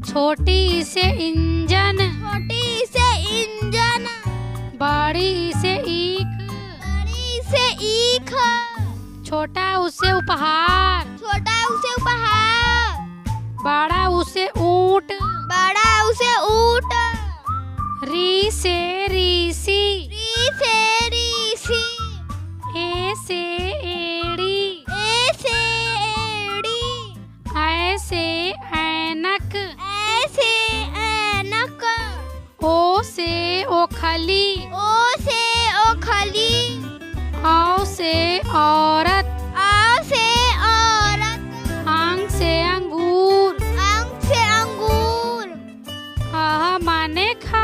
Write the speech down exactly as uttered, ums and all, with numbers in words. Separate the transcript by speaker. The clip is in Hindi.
Speaker 1: छोटी से इंजन,
Speaker 2: छोटी से इंजन।
Speaker 1: बड़ी से ईख,
Speaker 2: बड़ी से ईख।
Speaker 1: छोटा उसे उपहार,
Speaker 2: छोटा उसे उपहार।
Speaker 1: बड़ा उसे ऊंट,
Speaker 2: बड़ा उसे ऊंट।
Speaker 1: री से ऋषि,
Speaker 2: री से ऋषि।
Speaker 1: ए से एड़ी,
Speaker 2: ए से एड़ी।
Speaker 1: ऐ से ऐनक,
Speaker 2: ऐ से ऐनक।
Speaker 1: ओ से ओखली,
Speaker 2: ओ से ओखली।
Speaker 1: औ से औरत,
Speaker 2: आ से औरत।
Speaker 1: अंग से अंगूर,
Speaker 2: अंग से अंगूर।
Speaker 1: आह माने खा